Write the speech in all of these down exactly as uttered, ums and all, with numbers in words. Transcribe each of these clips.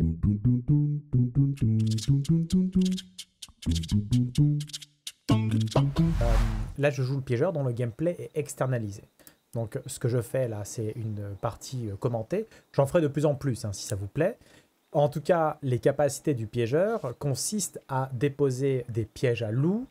Euh, là, je joue le piégeur dont le gameplay est externalisé. Donc, ce que je fais là, c'est une partie commentée. J'en ferai de plus en plus, hein, si ça vous plaît. En tout cas, les capacités du piégeur consistent à déposer des pièges à loups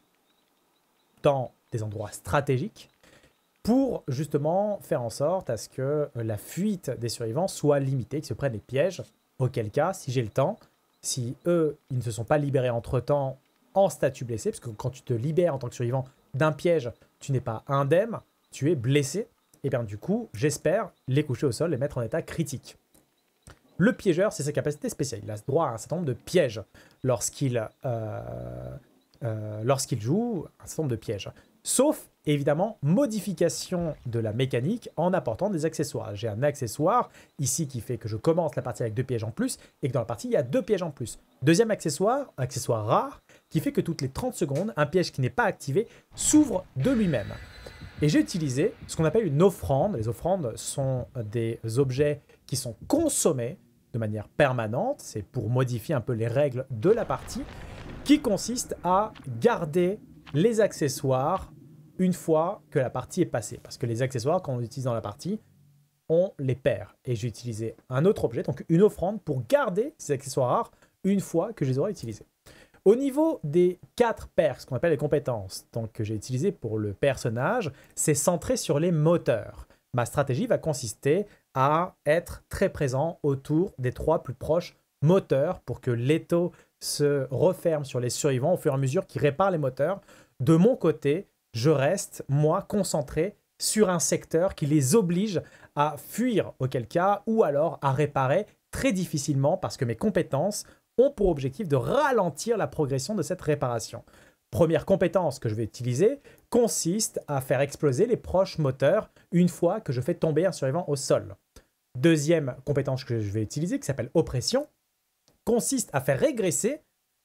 dans des endroits stratégiques pour justement faire en sorte à ce que la fuite des survivants soit limitée, qu'ils se prennent les pièges, auquel cas, si j'ai le temps, si eux, ils ne se sont pas libérés entre-temps en statut blessé, parce que quand tu te libères en tant que survivant d'un piège, tu n'es pas indemne, tu es blessé, et bien du coup, j'espère les coucher au sol, les mettre en état critique. Le piégeur, c'est sa capacité spéciale. Il a droit à un certain nombre de pièges lorsqu'il euh, euh, lorsqu'il joue, un certain nombre de pièges. Sauf, évidemment, modification de la mécanique en apportant des accessoires. J'ai un accessoire ici qui fait que je commence la partie avec deux pièges en plus et que dans la partie, il y a deux pièges en plus. Deuxième accessoire, accessoire rare, qui fait que toutes les trente secondes, un piège qui n'est pas activé s'ouvre de lui-même. Et j'ai utilisé ce qu'on appelle une offrande. Les offrandes sont des objets qui sont consommés de manière permanente. C'est pour modifier un peu les règles de la partie, qui consiste à garder les accessoires une fois que la partie est passée. Parce que les accessoires, quand on les utilise dans la partie, on les perd. Et j'ai utilisé un autre objet, donc une offrande, pour garder ces accessoires rares une fois que je les aurai utilisés. Au niveau des quatre perks, ce qu'on appelle les compétences, donc que j'ai utilisé pour le personnage, c'est centré sur les moteurs. Ma stratégie va consister à être très présent autour des trois plus proches moteurs pour que l'étau se referme sur les survivants au fur et à mesure qu'ils réparent les moteurs. De mon côté, je reste, moi, concentré sur un secteur qui les oblige à fuir, auquel cas, ou alors à réparer très difficilement parce que mes compétences ont pour objectif de ralentir la progression de cette réparation. Première compétence que je vais utiliser consiste à faire exploser les proches moteurs une fois que je fais tomber un survivant au sol. Deuxième compétence que je vais utiliser, qui s'appelle oppression, consiste à faire régresser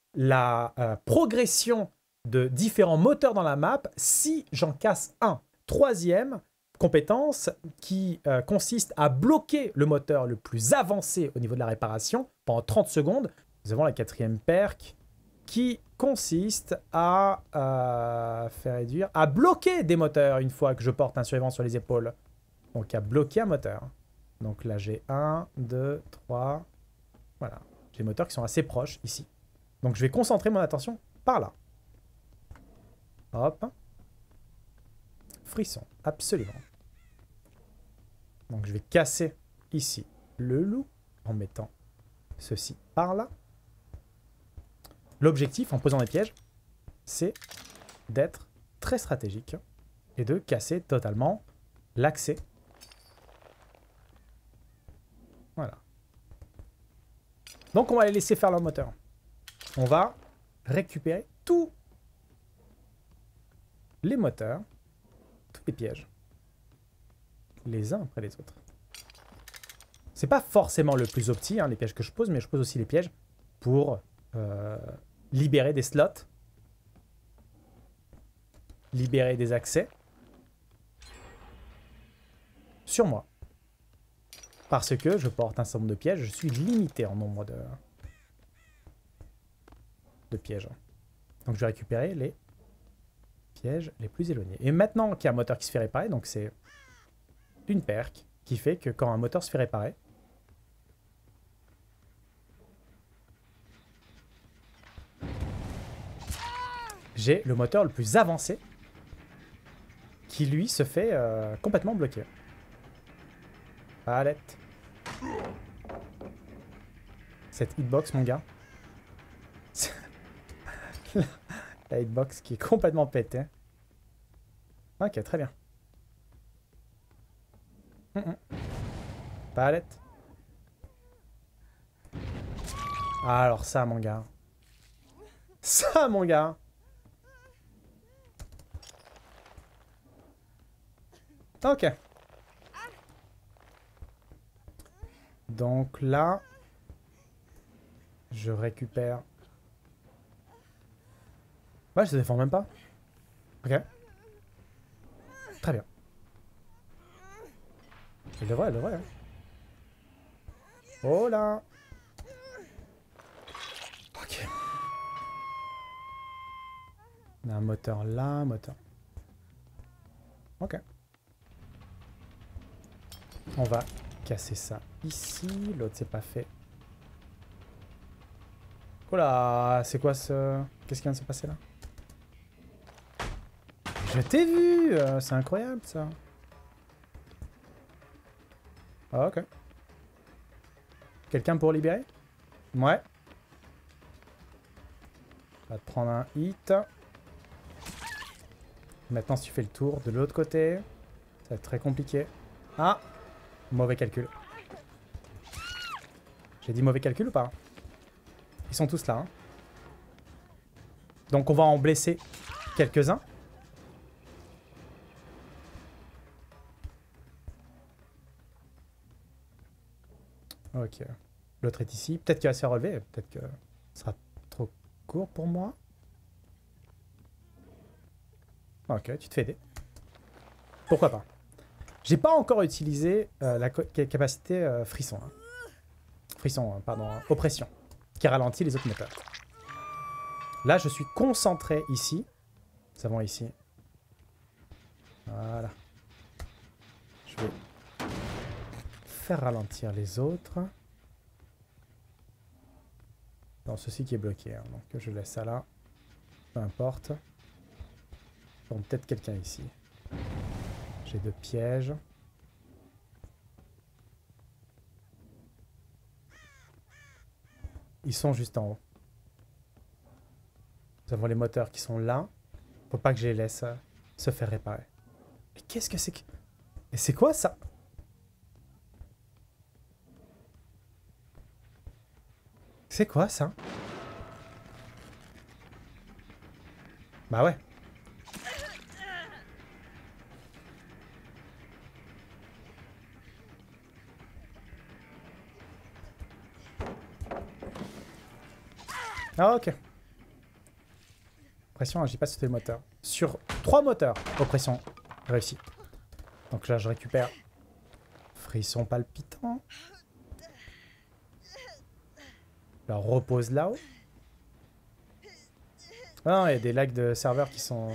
la euh, progression de différents moteurs dans la map si j'en casse un. Troisième compétence qui euh, consiste à bloquer le moteur le plus avancé au niveau de la réparation pendant trente secondes. Nous avons la quatrième perk qui consiste à euh, faire réduire, à bloquer des moteurs une fois que je porte un survivant sur les épaules. Donc à bloquer un moteur. Donc là j'ai un, deux, trois, voilà. J'ai des moteurs qui sont assez proches ici. Donc je vais concentrer mon attention par là. Hop. Frisson, absolument. Donc je vais casser ici le loup en mettant ceci par là. L'objectif, en posant des pièges, c'est d'être très stratégique et de casser totalement l'accès. Voilà. Donc on va les laisser faire leur moteur. On va récupérer tous les moteurs, tous les pièges, les uns après les autres. C'est pas forcément le plus opti, hein, les pièges que je pose, mais je pose aussi les pièges pour euh, libérer des slots, libérer des accès sur moi. Parce que je porte un certain nombre de pièges, je suis limité en nombre de, de pièges. Donc je vais récupérer les pièges les plus éloignés. Et maintenant qu'il y a un moteur qui se fait réparer, donc c'est une perk qui fait que quand un moteur se fait réparer, j'ai le moteur le plus avancé qui lui se fait euh, complètement bloquer. Palette. Cette hitbox, mon gars. La hitbox qui est complètement pétée. Ok, très bien. Mm -mm. Palette. Alors ça, mon gars. Ça, mon gars. Ok. Donc là, je récupère... Ouais, je se défends même pas. Ok. Très bien. Elle devrait, elle devrait. Hein. Oh là. On a un moteur là, un moteur. Ok. On va casser ça ici. L'autre, c'est pas fait. Oh là, c'est quoi ce... Qu'est-ce qui vient de se passer là? Je t'ai vu, euh, c'est incroyable ça. Ah, ok. Quelqu'un pour libérer? Ouais. On va te prendre un hit. Maintenant, si tu fais le tour de l'autre côté, ça va être très compliqué. Ah! Mauvais calcul. J'ai dit mauvais calcul ou pas? Ils sont tous là. Hein. Donc on va en blesser quelques-uns. Ok. L'autre est ici. Peut-être qu'il va se faire relever. Peut-être que ce sera trop court pour moi. Ok, tu te fais aider. Pourquoi pas. J'ai pas encore utilisé euh, la capacité euh, frisson. Hein. Frisson, hein, pardon. Hein, oppression. Qui ralentit les autres moteurs. Là, je suis concentré ici. Nous avons ici. Voilà. Je vais faire ralentir les autres. Non, ceci qui est bloqué. Hein, donc je laisse ça là. Peu importe. Bon, peut-être quelqu'un ici. J'ai deux pièges. Ils sont juste en haut. Nous avons les moteurs qui sont là. Faut pas que je les laisse euh, se faire réparer. Mais qu'est-ce que c'est que... Mais c'est quoi ça? C'est quoi ça? Bah ouais. Ah ok. Oppression agit pas sur les moteurs. Sur trois moteurs, oppression réussie. Donc là je récupère frisson palpitant. Je la repose là-haut. Ah non, il y a des lags de serveurs qui sont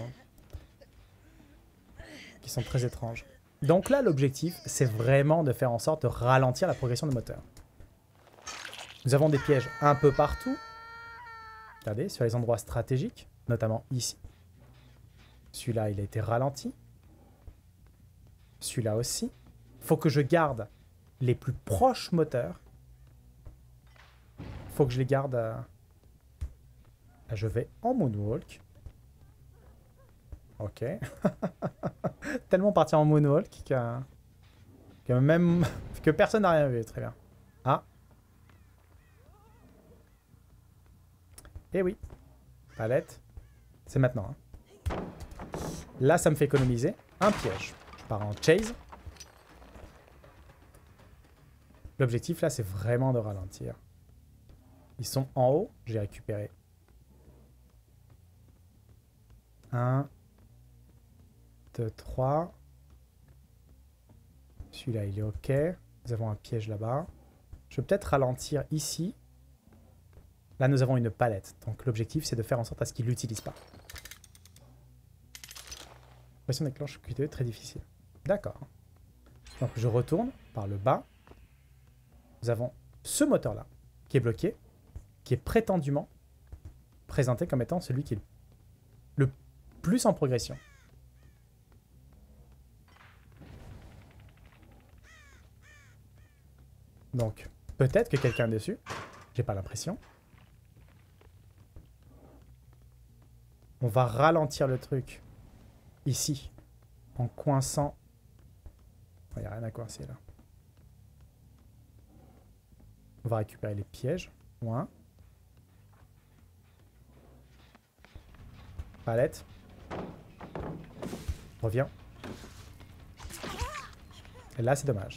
qui sont très étranges. Donc là l'objectif c'est vraiment de faire en sorte de ralentir la progression des moteurs. Nous avons des pièges un peu partout. Regardez, sur les endroits stratégiques, notamment ici. Celui-là, il a été ralenti. Celui-là aussi. Il faut que je garde les plus proches moteurs. Il faut que je les garde... À... Là, je vais en moonwalk. Ok. Tellement parti en moonwalk que, que même... que personne n'a rien vu. Très bien. Ah. Eh oui. Palette. C'est maintenant. Hein. Là, ça me fait économiser un piège. Je pars en chase. L'objectif, là, c'est vraiment de ralentir. Ils sont en haut. J'ai récupéré. Un. Deux, trois. Celui-là, il est OK. Nous avons un piège là-bas. Je peux peut-être ralentir ici. Là, nous avons une palette. Donc, l'objectif, c'est de faire en sorte à ce qu'il ne l'utilise pas. Pression déclenche Q T E, très difficile. D'accord. Donc, je retourne par le bas. Nous avons ce moteur-là, qui est bloqué, qui est prétendument présenté comme étant celui qui est le plus en progression. Donc, peut-être que quelqu'un est dessus. J'ai pas l'impression. On va ralentir le truc ici en coinçant. Il n'y a rien à coincer là. On va récupérer les pièges. Moins. Palette. Reviens. Et là, c'est dommage.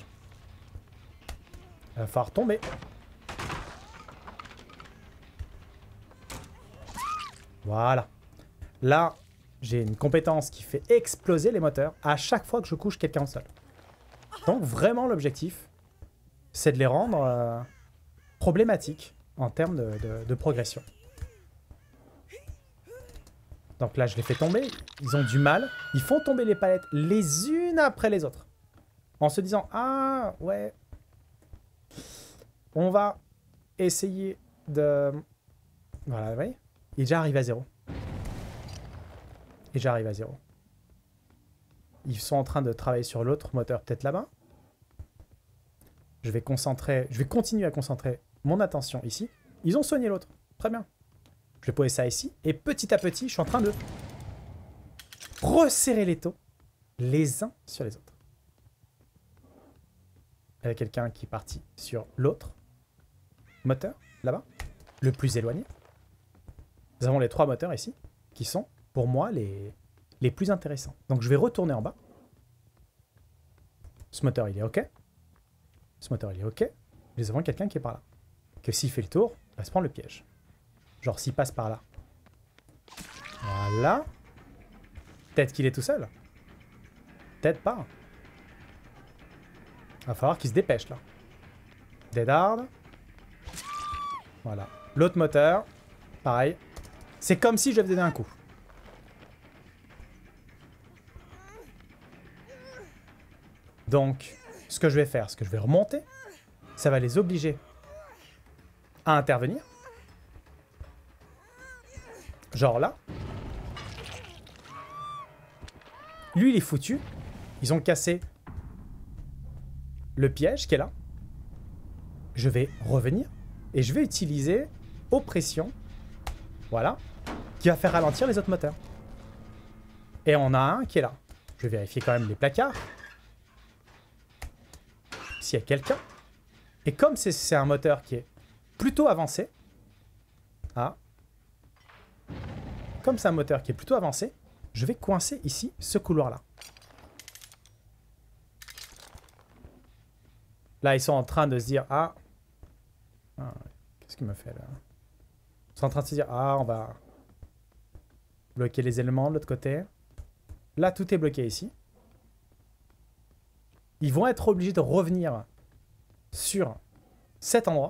Il va falloir tomber. Voilà. Là, j'ai une compétence qui fait exploser les moteurs à chaque fois que je couche quelqu'un au sol. Donc vraiment l'objectif, c'est de les rendre euh, problématiques en termes de, de, de progression. Donc là, je les fais tomber. Ils ont du mal. Ils font tomber les palettes les unes après les autres. En se disant, ah, ouais. On va essayer de... Voilà, vous voyez. Il est déjà arrivé à zéro. Il est déjà arrivé à zéro. Ils sont en train de travailler sur l'autre moteur, peut-être là-bas. Je vais concentrer... Je vais continuer à concentrer mon attention ici. Ils ont soigné l'autre. Très bien. Je vais poser ça ici. Et petit à petit, je suis en train de resserrer les taux les uns sur les autres. Il y a quelqu'un qui est parti sur l'autre moteur, là-bas, le plus éloigné. Nous avons les trois moteurs ici, qui sont, pour moi, les, les plus intéressants. Donc, je vais retourner en bas. Ce moteur, il est OK. Ce moteur, il est OK. Nous avons quelqu'un qui est par là. Que s'il fait le tour, il va se prendre le piège. Genre, s'il passe par là. Voilà. Peut-être qu'il est tout seul. Peut-être pas. Va falloir qu'il se dépêche, là. Dead hard. Voilà. L'autre moteur, pareil. C'est comme si je lui donné un coup. Donc, ce que je vais faire, ce que je vais remonter, ça va les obliger à intervenir. Genre là. Lui, il est foutu. Ils ont cassé le piège qui est là. Je vais revenir et je vais utiliser oppression. Voilà. Qui va faire ralentir les autres moteurs. Et on a un qui est là. Je vais vérifier quand même les placards. S'il y a quelqu'un. Et comme c'est un moteur qui est plutôt avancé. Ah. Comme c'est un moteur qui est plutôt avancé, je vais coincer ici ce couloir-là. Là, ils sont en train de se dire, ah, ah qu'est-ce qu'il me fait là? Ils sont en train de se dire, ah, on va bloquer les éléments de l'autre côté. Là, tout est bloqué ici. Ils vont être obligés de revenir sur cet endroit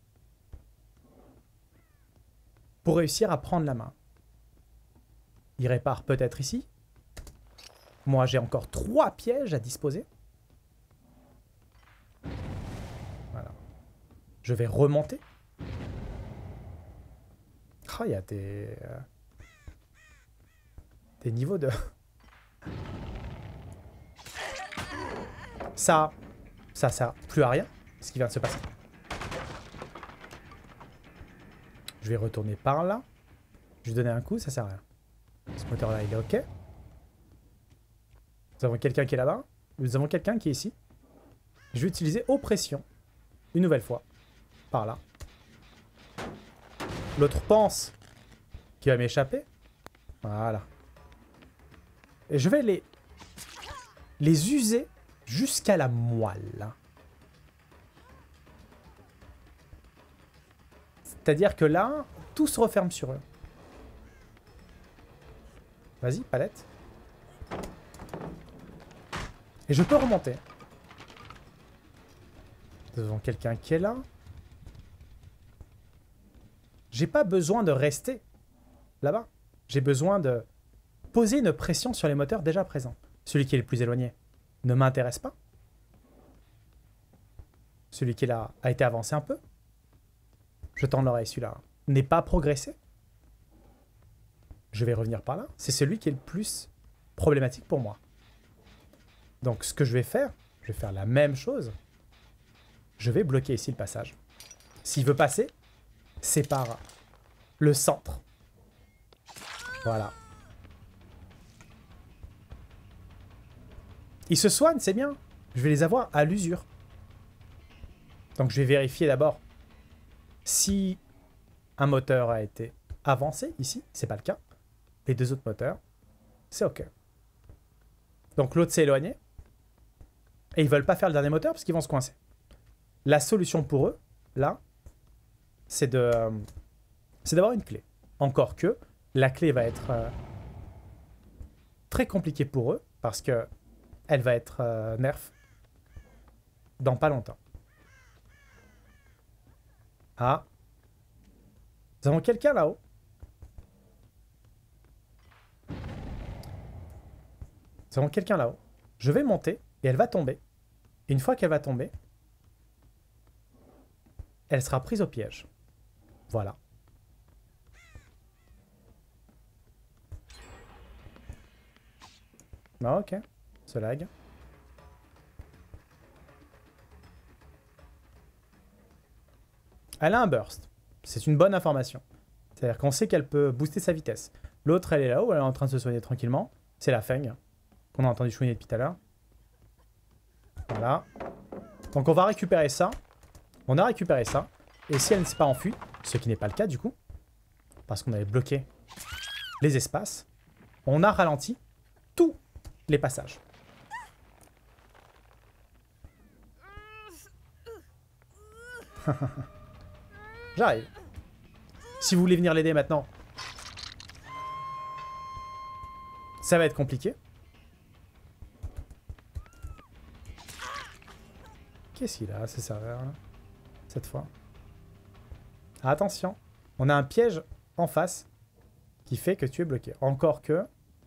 pour réussir à prendre la main. Ils réparent peut-être ici. Moi, j'ai encore trois pièges à disposer. Voilà. Je vais remonter. Ah, il y a des... Euh, des niveaux de... Ça, ça sert plus à rien, ce qui vient de se passer. Je vais retourner par là. Je vais donner un coup, ça sert à rien. Ce moteur-là, il est OK. Nous avons quelqu'un qui est là-bas. Nous avons quelqu'un qui est ici. Je vais utiliser oppression. Une nouvelle fois. Par là. L'autre pense qu'il va m'échapper. Voilà. Et je vais les... les user jusqu'à la moelle. C'est-à-dire que là, tout se referme sur eux. Vas-y, palette. Et je peux remonter. Nous avons quelqu'un qui est là. J'ai pas besoin de rester là-bas. J'ai besoin de poser une pression sur les moteurs déjà présents. Celui qui est le plus éloigné ne m'intéresse pas. Celui qui est là a été avancé un peu. Je tends l'oreille, celui-là n'est pas progressé. Je vais revenir par là. C'est celui qui est le plus problématique pour moi. Donc, ce que je vais faire, je vais faire la même chose. Je vais bloquer ici le passage. S'il veut passer, c'est par le centre. Voilà. Ils se soignent, c'est bien. Je vais les avoir à l'usure. Donc, je vais vérifier d'abord si un moteur a été avancé ici. C'est pas le cas. Les deux autres moteurs, c'est OK. Donc, l'autre s'est éloigné. Et ils veulent pas faire le dernier moteur parce qu'ils vont se coincer. La solution pour eux, là, c'est de, euh, c'est d'avoir une clé. Encore que la clé va être euh, très compliquée pour eux parce que elle va être euh, nerf dans pas longtemps. Ah. Nous avons quelqu'un là-haut. Nous avons quelqu'un là-haut. Je vais monter et elle va tomber. Et une fois qu'elle va tomber, elle sera prise au piège. Voilà. Ah, ok. Ce lag. Elle a un burst. C'est une bonne information. C'est-à-dire qu'on sait qu'elle peut booster sa vitesse. L'autre, elle est là-haut, elle est en train de se soigner tranquillement. C'est la Feng, qu'on a entendu chouiner depuis tout à l'heure. Voilà. Donc on va récupérer ça. On a récupéré ça. Et si elle ne s'est pas enfuie, ce qui n'est pas le cas du coup, parce qu'on avait bloqué les espaces, on a ralenti tous les passages. J'arrive. Si vous voulez venir l'aider maintenant, ça va être compliqué. Qu'est-ce qu'il a, ce serveur, là, cette fois? Attention, on a un piège en face qui fait que tu es bloqué. Encore que...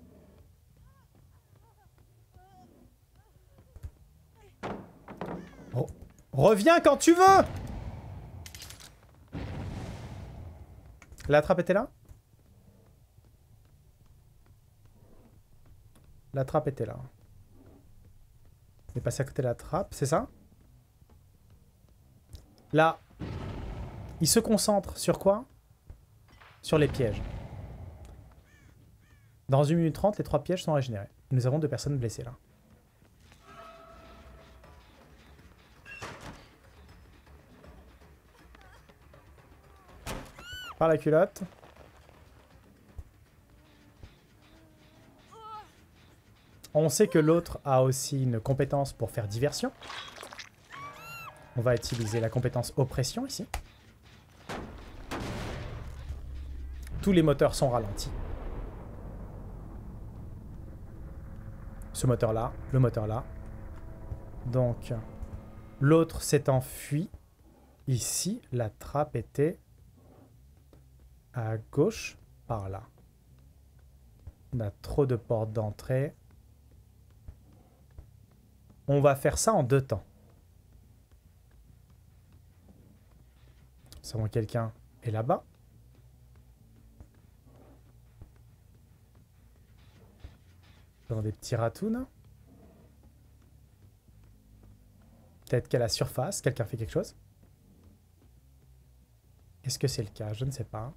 Re- Reviens quand tu veux! La trappe était là? La trappe était là. Il est passé à côté de la trappe, c'est ça? Là, il se concentre sur quoi? Sur les pièges. Dans une minute trente, les trois pièges sont régénérés. Nous avons deux personnes blessées là. Par la culotte. On sait que l'autre a aussi une compétence pour faire diversion. On va utiliser la compétence oppression ici. Tous les moteurs sont ralentis. Ce moteur-là, le moteur-là. Donc, l'autre s'est enfui. Ici, la trappe était à gauche, par là. On a trop de portes d'entrée. On va faire ça en deux temps. Nous savons que quelqu'un est là-bas. Dans des petits ratounes. Peut-être qu'à la surface, quelqu'un fait quelque chose. Est-ce que c'est le cas? Je ne sais pas.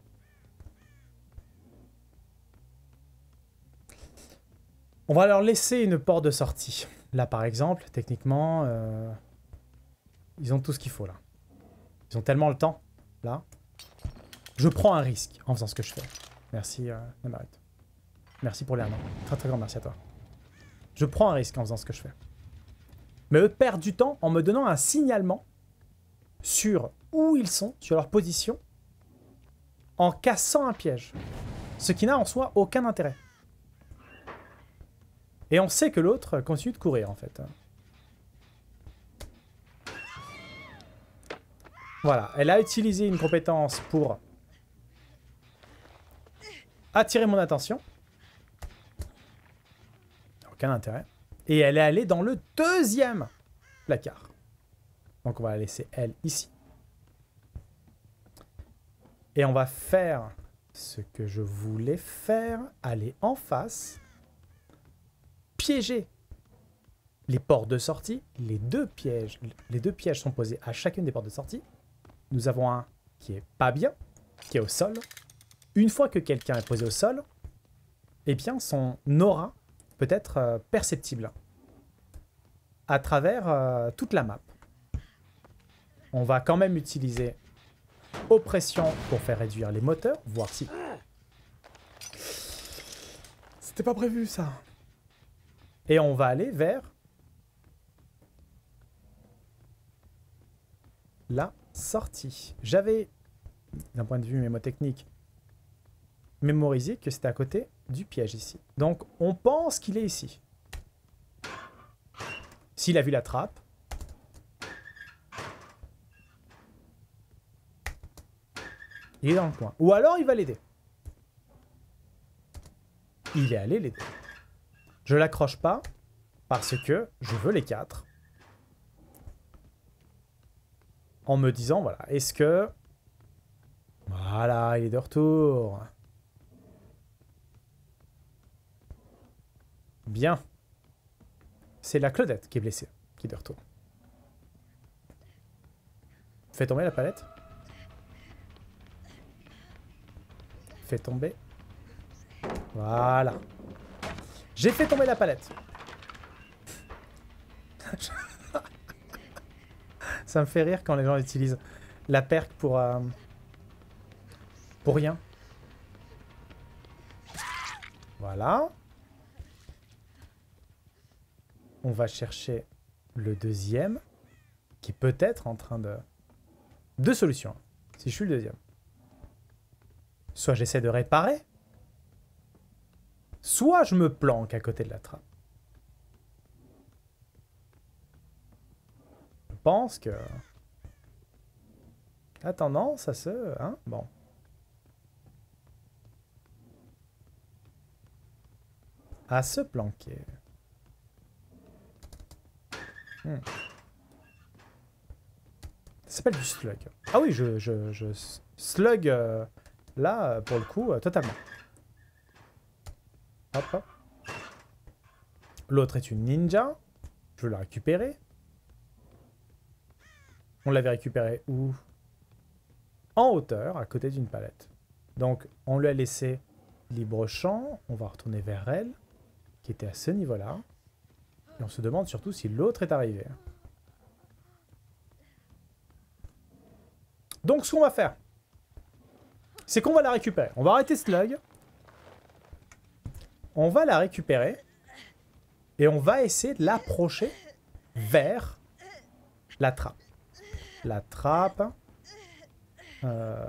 On va leur laisser une porte de sortie. Là, par exemple, techniquement, euh, ils ont tout ce qu'il faut, là. Ils ont tellement le temps, là. Je prends un risque en faisant ce que je fais. Merci, euh, Namarit. Merci pour les un an. Très très grand merci à toi. Je prends un risque en faisant ce que je fais. Mais eux perdent du temps en me donnant un signalement sur où ils sont, sur leur position, en cassant un piège. Ce qui n'a en soi aucun intérêt. Et on sait que l'autre continue de courir, en fait. Voilà, elle a utilisé une compétence pour attirer mon attention. Aucun intérêt. Et elle est allée dans le deuxième placard. Donc on va la laisser, elle, ici. Et on va faire ce que je voulais faire. Aller en face. Piéger les portes de sortie. Les deux pièges, les deux pièges sont posés à chacune des portes de sortie. Nous avons un qui est pas bien, qui est au sol. Une fois que quelqu'un est posé au sol, eh bien son aura peut être euh, perceptible à travers euh, toute la map. On va quand même utiliser oppression pour faire réduire les moteurs, voir si... C'était pas prévu ça. Et on va aller vers la sortie. J'avais, d'un point de vue mémotechnique, mémorisé que c'était à côté du piège ici. Donc on pense qu'il est ici. S'il a vu la trappe. Il est dans le coin. Ou alors il va l'aider. Il est allé l'aider. Je l'accroche pas parce que je veux les quatre. En me disant, voilà, est-ce que... Voilà, il est de retour. Bien. C'est la Claudette qui est blessée, qui est de retour. Fais tomber la palette. Fais tomber. Voilà. J'ai fait tomber la palette. Ça me fait rire quand les gens utilisent la perque pour... Euh, pour rien. Voilà. On va chercher le deuxième, qui est peut-être en train de... Deux solutions, si je suis le deuxième. Soit j'essaie de réparer, soit je me planque à côté de la trappe. Je pense que... a tendance à se... Hein, bon. À se planquer. Hmm. Ça s'appelle du slug. Ah oui, je, je, je slug euh, là, pour le coup, euh, totalement. Hop, hop. L'autre est une ninja. Je veux la récupérer. On l'avait récupérée où? En hauteur, à côté d'une palette. Donc, on lui a laissé libre champ. On va retourner vers elle, qui était à ce niveau-là. Et on se demande surtout si l'autre est arrivé. Donc, ce qu'on va faire, c'est qu'on va la récupérer. On va arrêter Slug. On va la récupérer. Et on va essayer de l'approcher vers la trappe. La trappe. Euh,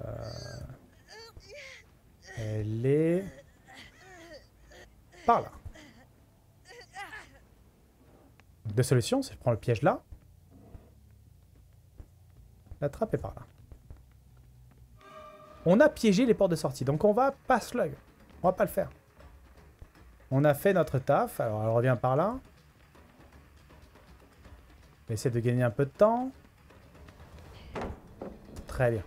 elle est par là. Deux solutions, c'est de prendre le piège là. La trappe est par là. On a piégé les portes de sortie, donc on va pas slug. On va pas le faire. On a fait notre taf. Alors elle revient par là. On va essayer de gagner un peu de temps. Très bien.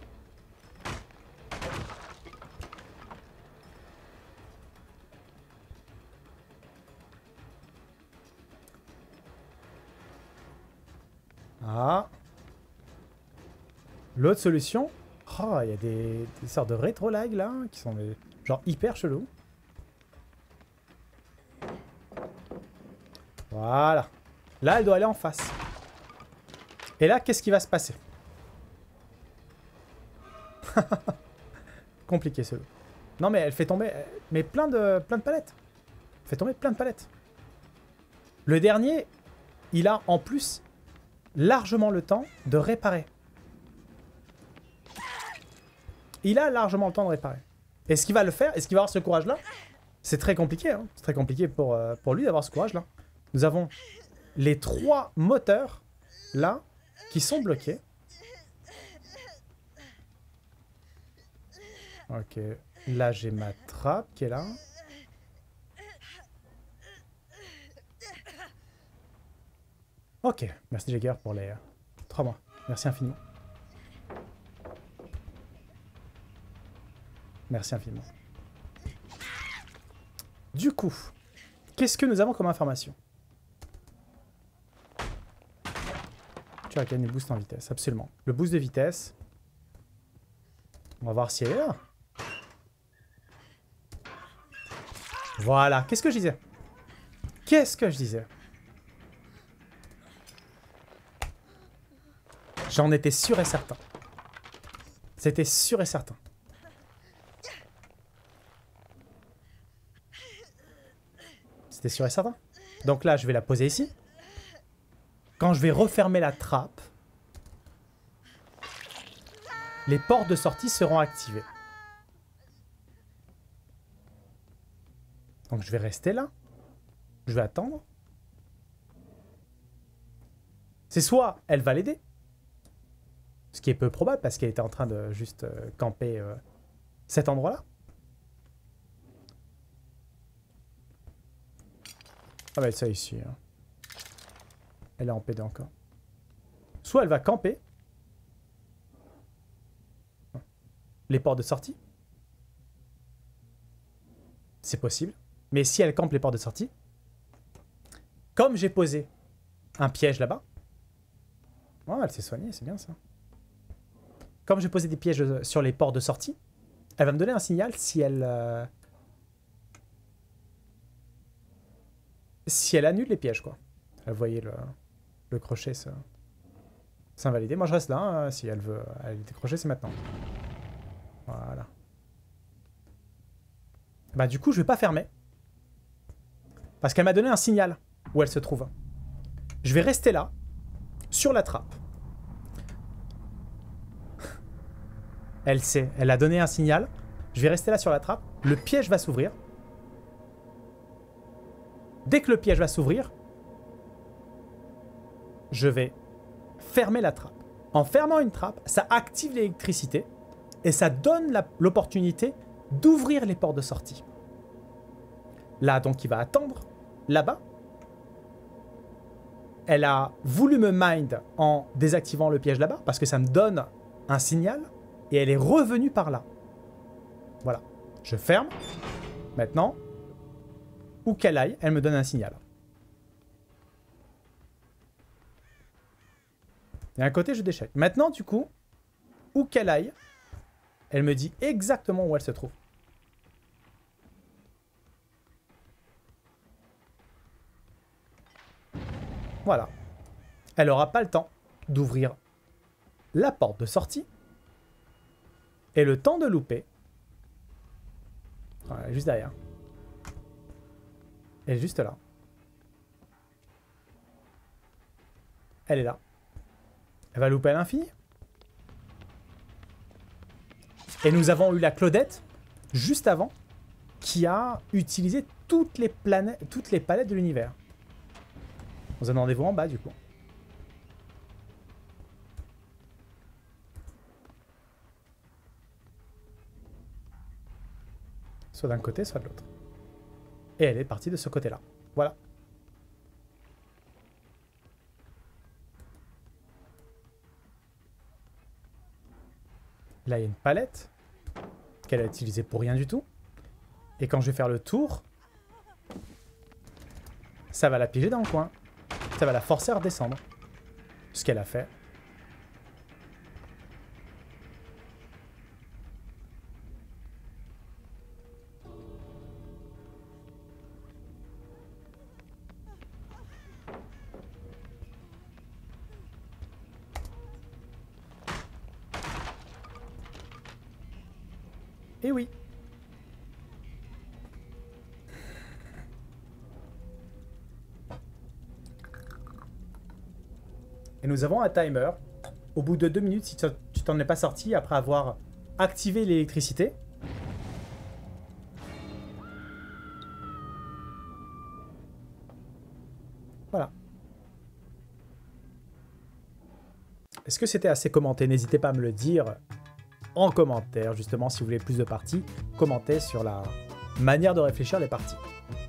Ah. L'autre solution. Oh, il y a des, des sortes de rétro-lag là, qui sont des, genre hyper chelous. Voilà. Là, elle doit aller en face. Et là, qu'est-ce qui va se passer? Compliqué celui. Non mais elle fait tomber mais plein de, plein de palettes. Elle fait tomber plein de palettes. Le dernier, il a en plus largement le temps de réparer. Il a largement le temps de réparer. Est-ce qu'il va le faire? Est-ce qu'il va avoir ce courage-là? C'est très compliqué. Hein. C'est très compliqué pour, euh, pour lui d'avoir ce courage-là. Nous avons les trois moteurs, là, qui sont bloqués. Ok. Là, j'ai ma trappe qui est là. Ok. Merci Jagger pour les euh, trois mois. Merci infiniment. Merci infiniment. Du coup, qu'est-ce que nous avons comme information? Tu as gagné le boost en vitesse, absolument. Le boost de vitesse. On va voir si elle est là. Voilà, qu'est-ce que je disais? Qu'est-ce que je disais? J'en étais sûr et certain. C'était sûr et certain. C'était sûr et certain. Donc là, je vais la poser ici. Quand je vais refermer la trappe, les portes de sortie seront activées. Donc je vais rester là. Je vais attendre. C'est soit elle va l'aider. Ce qui est peu probable parce qu'elle était en train de juste euh, camper euh, cet endroit-là. Ça va être ça ici. Hein. Elle est en P D encore. Soit elle va camper. Les portes de sortie. C'est possible. Mais si elle campe les portes de sortie, comme j'ai posé un piège là-bas. Oh, elle s'est soignée, c'est bien ça. Comme j'ai posé des pièges sur les portes de sortie, elle va me donner un signal si elle... Euh, si elle annule les pièges, quoi. Vous voyez le, le crochet s'invalider. Moi, je reste là. Hein, si elle veut aller décrocher, c'est maintenant. Voilà. Bah, du coup, je vais pas fermer. Parce qu'elle m'a donné un signal où elle se trouve. Je vais rester là, sur la trappe. Elle sait, elle a donné un signal. Je vais rester là sur la trappe. Le piège va s'ouvrir. Dès que le piège va s'ouvrir, je vais fermer la trappe. En fermant une trappe, ça active l'électricité et ça donne l'opportunité d'ouvrir les portes de sortie. Là, donc, il va attendre. Là-bas, elle a voulu me mind en désactivant le piège là-bas parce que ça me donne un signal et elle est revenue par là. Voilà. Je ferme. Maintenant, où qu'elle aille, elle me donne un signal. Et d'un côté, je déchèque. Maintenant, du coup, où qu'elle aille, elle me dit exactement où elle se trouve. Voilà. Elle n'aura pas le temps d'ouvrir la porte de sortie et le temps de louper. Voilà, juste derrière. Elle est juste là. Elle est là. Elle va louper à l'infini. Et nous avons eu la Claudette, juste avant, qui a utilisé toutes les planètes, toutes les palettes de l'univers. On a un rendez-vous en bas, du coup. Soit d'un côté, soit de l'autre. Et elle est partie de ce côté-là. Voilà. Là, il y a une palette qu'elle a utilisée pour rien du tout. Et quand je vais faire le tour, ça va la piéger dans le coin. Ça va la forcer à redescendre. Ce qu'elle a fait. Et oui. Et nous avons un timer. Au bout de deux minutes, si tu t'en es pas sorti après avoir activé l'électricité. Voilà. Est-ce que c'était assez commenté? N'hésitez pas à me le dire en commentaire, justement, si vous voulez plus de parties. Commentez sur la manière de réfléchir les parties.